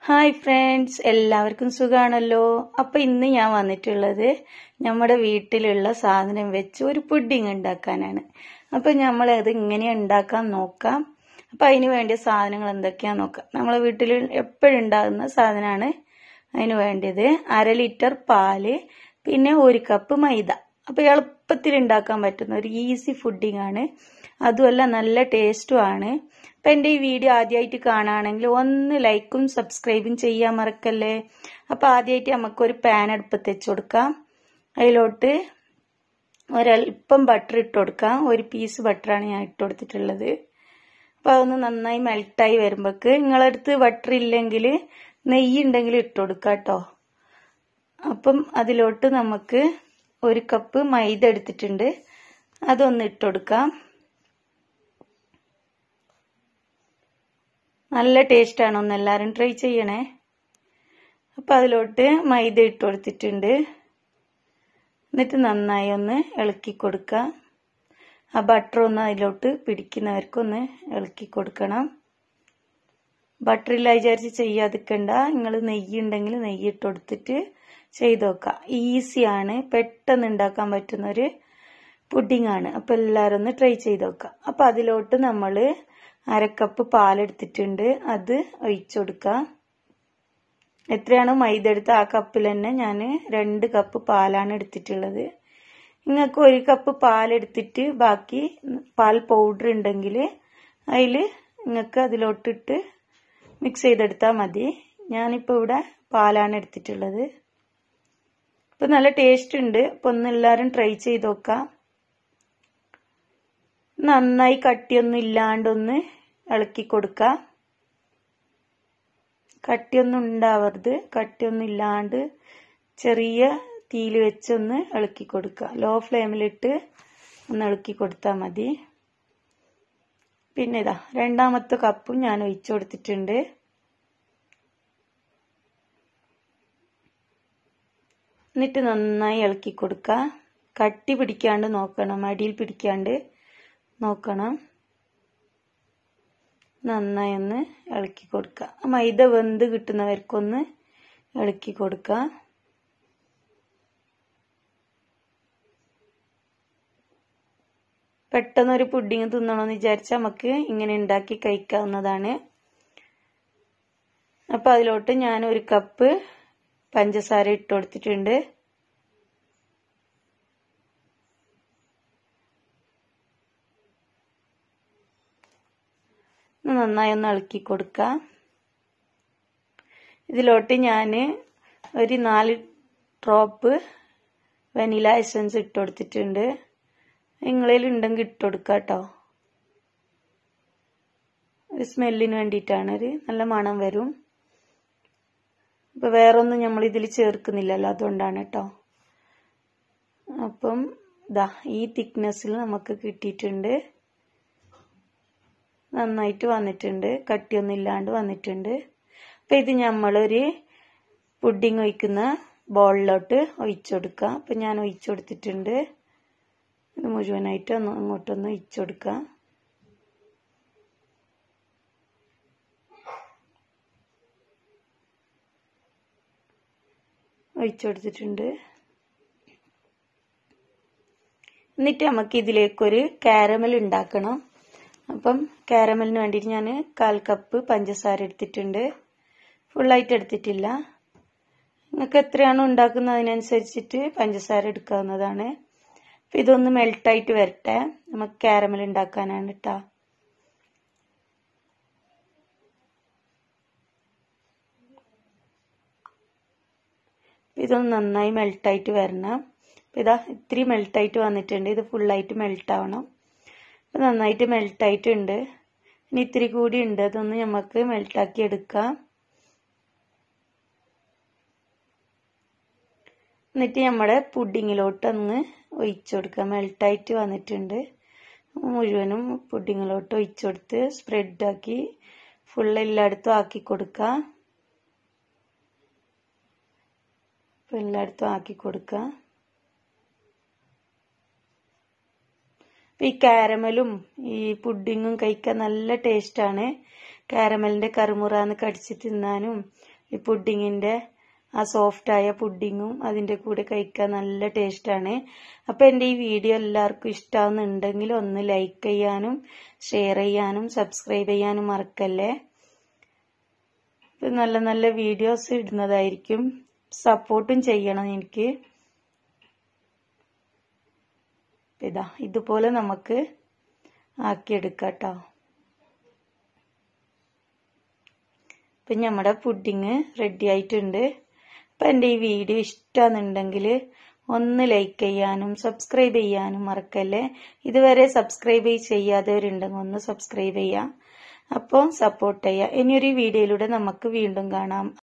Hi friends, എല്ലാവർക്കും സുഖാണല്ലോ. അപ്പോൾ ഇന്ന് ഞാൻ വന്നിട്ടുള്ളത് നമ്മുടെ വീട്ടിലുള്ള സാധനം വെച്ച് ഒരു പുഡിംഗ് ഉണ്ടാക്കാനാണ്. അപ്പോൾ നമ്മൾ അത് ഇങ്ങനെ ഉണ്ടാക്കാൻ നോക്കാം. അപ്പോൾ അതിന് വേണ്ടിയ സാധനങ്ങൾ എന്തൊക്കെയാണെന്ന് നോക്കാം. നമ്മളെ വീട്ടിൽ എപ്പോഴും ഉണ്ടാകുന്ന സാധനമാണ് അതിന് വേണ്ടിയത്. 1/2 ലിറ്റർ പാല്, പിന്നെ 1 കപ്പ് മൈദ. അപ്പോൾ എളുപ്പത്തിൽ ഉണ്ടാക്കാൻ പറ്റുന്ന ഒരു ഈസി പുഡിംഗ് ആണ്. അതുമല്ല നല്ല ടേസ്റ്റും ആണ്. അപ്പം എൻ്റെ ഈ വീഡിയോ ആദ്യമായിട്ട് കാണുകയാണെങ്കിൽ ഒന്ന് ലൈക്കും സബ്സ്ക്രൈബും ചെയ്യാൻ മറക്കല്ലേ. അപ്പോൾ ആദ്യമായിട്ട് നമുക്കൊരു പാൻ അടുപ്പത്ത് വെച്ച് കൊടുക്കാം. അതിലോട്ട് ഒരല്പം ബട്ടർ ഇട്ട് കൊടുക്കാം. 1 പീസ് ബട്ടറാണ് ഞാൻ ഇട്ട് കൊടുത്തിട്ടുള്ളത്. അപ്പോൾ അതൊന്ന് നന്നായി മെൽട്ടായി വരുമ്പോഴേക്ക് നിങ്ങളടുത്ത് ബട്ടർ ഇല്ലെങ്കിൽ നെയ്യ് ഉണ്ടെങ്കിൽ ഇട്ട് കൊടുക്കാം കേട്ടോ. അപ്പം അതിലോട്ട് നമുക്ക് 1 കപ്പ് മൈദ എടുത്തിട്ടുണ്ട്, അതൊന്ന് ഇട്ട് കൊടുക്കാം. നല്ല ടേസ്റ്റാണ്, ഒന്ന് എല്ലാവരും ട്രൈ ചെയ്യണേ. അപ്പം അതിലോട്ട് മൈദ ഇട്ട് കൊടുത്തിട്ടുണ്ട്. എന്നിട്ട് നന്നായി ഒന്ന് ഇളക്കി കൊടുക്കുക. ആ ബട്ടർ ഒന്ന് അതിലോട്ട് പിടിക്കുന്നവർക്കൊന്ന് ഇളക്കി കൊടുക്കണം. ബട്ടറില്ല വിചാരിച്ച് ചെയ്യാതിരിക്കണ്ട. നിങ്ങൾ നെയ്യ് ഉണ്ടെങ്കിൽ നെയ്യ് ഇട്ട് കൊടുത്തിട്ട് ചെയ്ത് നോക്കാം. ഈസിയാണ്, പെട്ടെന്ന് ഉണ്ടാക്കാൻ പറ്റുന്നൊരു പുഡിംഗ് ആണ്. അപ്പോൾ എല്ലാവരും ഒന്ന് ട്രൈ ചെയ്ത് നോക്കാം. അപ്പോൾ അതിലോട്ട് നമ്മൾ 1/2 കപ്പ് പാലെടുത്തിട്ടുണ്ട്, അത് ഒഴിച്ചു കൊടുക്കാം. എത്രയാണോ മൈദ എടുത്ത ആ കപ്പിൽ തന്നെ ഞാൻ 2 കപ്പ് പാലാണ് എടുത്തിട്ടുള്ളത്. നിങ്ങൾക്ക് 1 കപ്പ് പാലെടുത്തിട്ട് ബാക്കി പാൽ പൗഡർ ഉണ്ടെങ്കിൽ അതിൽ നിങ്ങൾക്ക് അതിലോട്ടിട്ട് മിക്സ് ചെയ്തെടുത്താൽ മതി. ഞാനിപ്പോൾ ഇവിടെ പാലാണ് എടുത്തിട്ടുള്ളത്. ഇപ്പം നല്ല ടേസ്റ്റ് ഉണ്ട്. അപ്പോൾ ഒന്ന് എല്ലാവരും ട്രൈ ചെയ്ത് നോക്കാം. നന്നായി കട്ടിയൊന്നും ഇല്ലാണ്ടൊന്ന് ഇളക്കി കൊടുക്കാം. കട്ടിയൊന്നും ഉണ്ടാവരുത്, കട്ടിയൊന്നും ഇല്ലാണ്ട് ചെറിയ തീയിൽ വെച്ചൊന്ന് ഇളക്കി കൊടുക്കുക. ലോ ഫ്ലെയിമിലിട്ട് ഒന്ന് ഇളക്കി കൊടുത്താൽ മതി. പിന്നെ ഇതാ 2ാമത്തെ കപ്പും ഞാൻ ഒഴിച്ചു കൊടുത്തിട്ടുണ്ട്. എന്നിട്ട് നന്നായി ഇളക്കി കൊടുക്കുക. കട്ടി പിടിക്കാണ്ട് നോക്കണം, അടിയിൽ പിടിക്കാണ്ട് നോക്കണം. നന്നായി ഒന്ന് ഇളക്കി കൊടുക്കുക. മൈദ വെന്ത് കിട്ടുന്നവർക്കൊന്ന് ഇളക്കി കൊടുക്കുക. പെട്ടെന്നൊരു പുഡിംഗ് തിന്നണമെന്ന് വിചാരിച്ചാൽ നമുക്ക് ഇങ്ങനെ ഉണ്ടാക്കി കഴിക്കാവുന്നതാണ്. അപ്പം അതിലോട്ട് ഞാൻ 1 കപ്പ് പഞ്ചസാര ഇട്ട് കൊടുത്തിട്ടുണ്ട്. നന്നായി ഒന്ന് ഇളക്കി കൊടുക്കുക. ഇതിലോട്ട് ഞാൻ ഒരു 4 ഡ്രോപ്പ് വനില എസൻസ് ഇട്ട് കൊടുത്തിട്ടുണ്ട്. നിങ്ങളിൽ ഉണ്ടെങ്കിൽ ഇട്ട് കൊടുക്കുക കേട്ടോ. ഒരു സ്മെല്ലിന് വേണ്ടിയിട്ടാണ്, ഒരു നല്ല മണം വരും. അപ്പോൾ വേറൊന്നും നമ്മൾ ഇതിൽ ചേർക്കുന്നില്ലല്ലോ, അതുകൊണ്ടാണ് കേട്ടോ. അപ്പം ഇതാ ഈ തിക്നെസ്സിൽ നമുക്ക് കിട്ടിയിട്ടുണ്ട്. നന്നായിട്ട് വന്നിട്ടുണ്ട്, കട്ടിയൊന്നും ഇല്ലാണ്ട് വന്നിട്ടുണ്ട്. അപ്പം ഇത് നമ്മളൊരു പുഡിംഗ് ഒഴിക്കുന്ന ബൗളിലോട്ട് ഒഴിച്ചു കൊടുക്കാം. അപ്പം ഞാൻ ഒഴിച്ചു കൊടുത്തിട്ടുണ്ട്. ഇത് മുഴുവനായിട്ട് അങ്ങോട്ടൊന്ന് ഒഴിച്ചു കൊടുക്കാം. ഒഴിച്ചു കൊടുത്തിട്ടുണ്ട്. എന്നിട്ട് നമുക്ക് ഇതിലേക്കൊരു കാരമൽ ഉണ്ടാക്കണം. അപ്പം കാരമലിന് വേണ്ടിയിട്ട് ഞാൻ 1/4 കപ്പ് പഞ്ചസാര എടുത്തിട്ടുണ്ട്. ഫുള്ളായിട്ട് എടുത്തിട്ടില്ല. നിങ്ങൾക്ക് എത്രയാണോ ഉണ്ടാക്കുന്നത് അതിനനുസരിച്ചിട്ട് പഞ്ചസാര എടുക്കാവുന്നതാണ്. അപ്പം ഇതൊന്ന് മെൽട്ടായിട്ട് വരട്ടെ. നമുക്ക് കാരമൽ ഉണ്ടാക്കാനാണ് കേട്ടോ. ഇതൊന്ന് നന്നായി മെൽട്ടായിട്ട് വരണം. ഇതാ ഇത്തിരി മെൽട്ടായിട്ട് വന്നിട്ടുണ്ട്. ഇത് ഫുള്ളായിട്ട് മെൽട്ടാവണം. അപ്പം നന്നായിട്ട് മെൽട്ടായിട്ടുണ്ട്. ഇനി ഇത്തിരി കൂടി ഉണ്ട്, അതൊന്ന് നമുക്ക് മെൽട്ടാക്കി എടുക്കാം. എന്നിട്ട് നമ്മുടെ പുഡിങ്ങിലോട്ടൊന്ന് ഒഴിച്ചു കൊടുക്കാം. മെൽട്ടായിട്ട് വന്നിട്ടുണ്ട്. മുഴുവനും പുഡിങ്ങിലോട്ട് ഒഴിച്ചു കൊടുത്ത് സ്പ്രെഡാക്കി ഫുൾ എല്ലായിടത്തും ആക്കി കൊടുക്കാം. എല്ലായിടത്തും ആക്കി കൊടുക്കാം. ഈ കാരമലും ഈ പുഡിങ്ങും കഴിക്കാൻ നല്ല ടേസ്റ്റാണ്. കാരമലിൻ്റെ കറുമുറാന്ന് കടിച്ച് തിന്നാനും ഈ പുഡിങ്ങിൻ്റെ ആ സോഫ്റ്റായ പുഡിങ്ങും അതിൻ്റെ കൂടെ കഴിക്കാൻ നല്ല ടേസ്റ്റാണ്. അപ്പോൾ എൻ്റെ ഈ വീഡിയോ എല്ലാവർക്കും ഇഷ്ടമാവുന്നുണ്ടെങ്കിൽ ഒന്ന് ലൈക്ക് ചെയ്യാനും ഷെയർ ചെയ്യാനും സബ്സ്ക്രൈബ് ചെയ്യാനും മറക്കല്ലേ. നല്ല നല്ല വീഡിയോസ് ഇടുന്നതായിരിക്കും. സപ്പോർട്ടും ചെയ്യണം എനിക്ക്. ഇതാ ഇതുപോലെ നമുക്ക് ആക്കിയെടുക്കാം കേട്ടോ. ഇപ്പം നമ്മുടെ പുഡിങ് റെഡി ആയിട്ടുണ്ട്. അപ്പം എൻ്റെ ഈ വീഡിയോ ഇഷ്ടമാണെന്നുണ്ടെങ്കിൽ ഒന്ന് ലൈക്ക് ചെയ്യാനും സബ്സ്ക്രൈബ് ചെയ്യാനും മറക്കല്ലേ. ഇതുവരെ സബ്സ്ക്രൈബ് ചെയ്യാത്തവരുണ്ടെങ്കിൽ ഒന്ന് സബ്സ്ക്രൈബ് ചെയ്യാം. അപ്പോൾ സപ്പോർട്ട് ചെയ്യുക. ഇനിയൊരു വീഡിയോയിലൂടെ നമുക്ക് വീണ്ടും കാണാം.